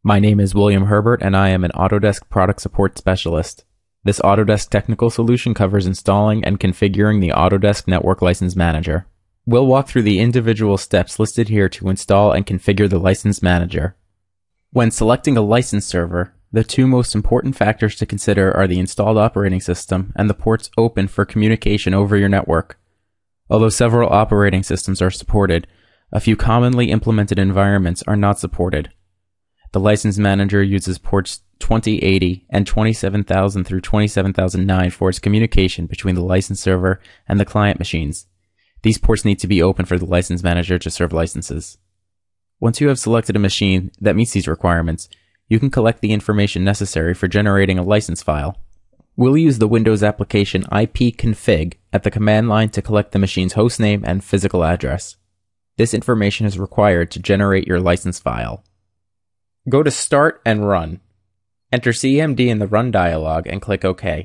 My name is William Herbert, and I am an Autodesk Product Support Specialist. This Autodesk technical solution covers installing and configuring the Autodesk Network License Manager. We'll walk through the individual steps listed here to install and configure the License Manager. When selecting a license server, the two most important factors to consider are the installed operating system and the ports open for communication over your network. Although several operating systems are supported, a few commonly implemented environments are not supported. The License Manager uses ports 2080 and 27000 through 27009 for its communication between the license server and the client machines. These ports need to be open for the License Manager to serve licenses. Once you have selected a machine that meets these requirements, you can collect the information necessary for generating a license file. We'll use the Windows application ipconfig at the command line to collect the machine's hostname and physical address. This information is required to generate your license file. Go to Start and Run. Enter CMD in the Run dialog and click OK.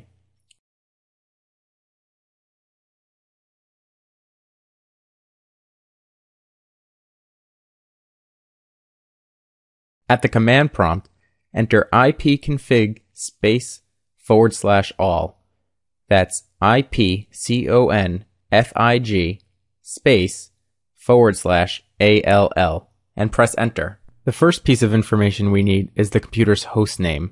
At the command prompt, enter ipconfig /all. That's ipconfig /all and press enter. The first piece of information we need is the computer's host name.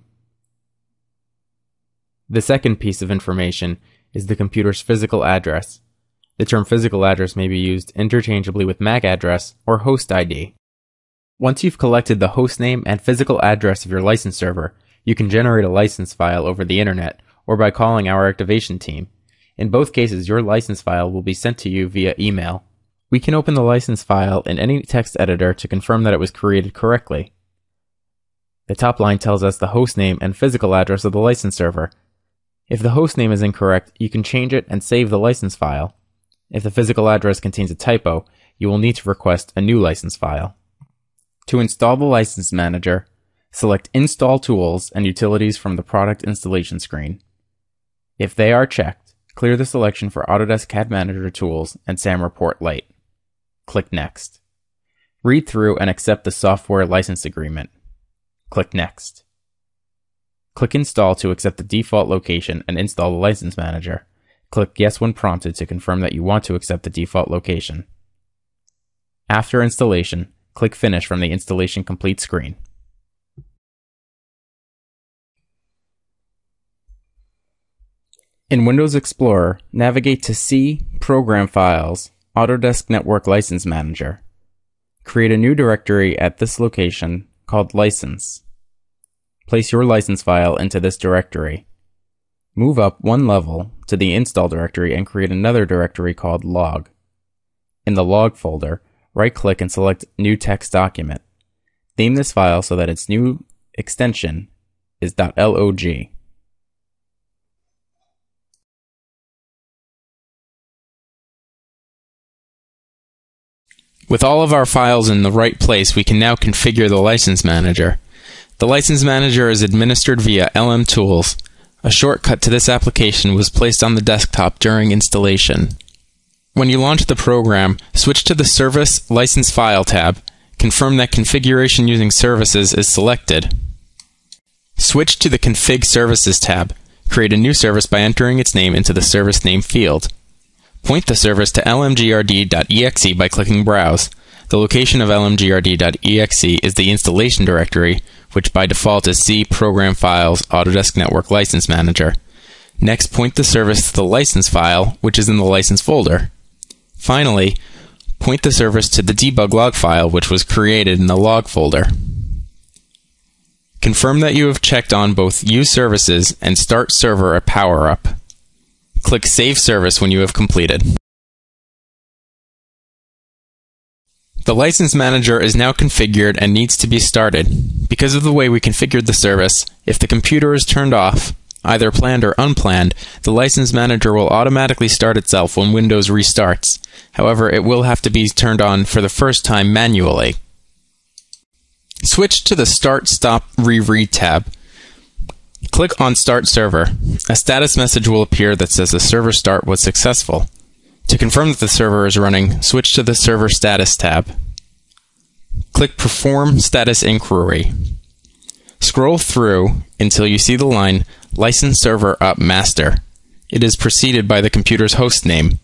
The second piece of information is the computer's physical address. The term physical address may be used interchangeably with MAC address or host ID. Once you've collected the host name and physical address of your license server, you can generate a license file over the internet or by calling our activation team. In both cases, your license file will be sent to you via email. We can open the license file in any text editor to confirm that it was created correctly. The top line tells us the host name and physical address of the license server. If the host name is incorrect, you can change it and save the license file. If the physical address contains a typo, you will need to request a new license file. To install the License Manager, select Install Tools and Utilities from the Product Installation screen. If they are checked, clear the selection for Autodesk CAD Manager Tools and SAM Report Lite. Click Next. Read through and accept the software license agreement. Click Next. Click Install to accept the default location and install the License Manager. Click Yes when prompted to confirm that you want to accept the default location. After installation, click Finish from the Installation Complete screen. In Windows Explorer, navigate to C, Program Files, Autodesk Network License Manager. Create a new directory at this location called License. Place your license file into this directory. Move up one level to the Install directory and create another directory called Log. In the Log folder, right-click and select New Text Document. Theme this file so that its new extension is .log. With all of our files in the right place, we can now configure the License Manager. The License Manager is administered via LM Tools. A shortcut to this application was placed on the desktop during installation. When you launch the program, switch to the Service License File tab. Confirm that configuration using services is selected. Switch to the Config Services tab. Create a new service by entering its name into the service name field. Point the service to lmgrd.exe by clicking Browse. The location of lmgrd.exe is the installation directory, which by default is C Program Files Autodesk Network License Manager. Next, point the service to the license file, which is in the license folder. Finally, point the service to the debug log file, which was created in the log folder. Confirm that you have checked on both Use Services and Start Server at PowerUp. Click Save Service when you have completed. The License Manager is now configured and needs to be started. Because of the way we configured the service, if the computer is turned off, either planned or unplanned, the License Manager will automatically start itself when Windows restarts. However, it will have to be turned on for the first time manually. Switch to the Start, Stop, Reread tab. Click on Start Server. A status message will appear that says the server start was successful. To confirm that the server is running, switch to the Server Status tab. Click Perform Status Inquiry. Scroll through until you see the line License Server Up Master. It is preceded by the computer's host name.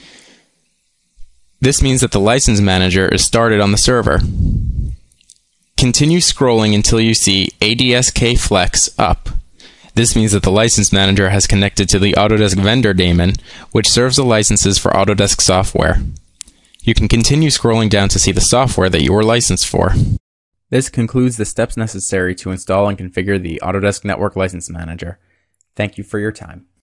This means that the license manager is started on the server. Continue scrolling until you see ADSK Flex Up. This means that the license manager has connected to the Autodesk vendor daemon, which serves the licenses for Autodesk software. You can continue scrolling down to see the software that you are licensed for. This concludes the steps necessary to install and configure the Autodesk Network License Manager. Thank you for your time.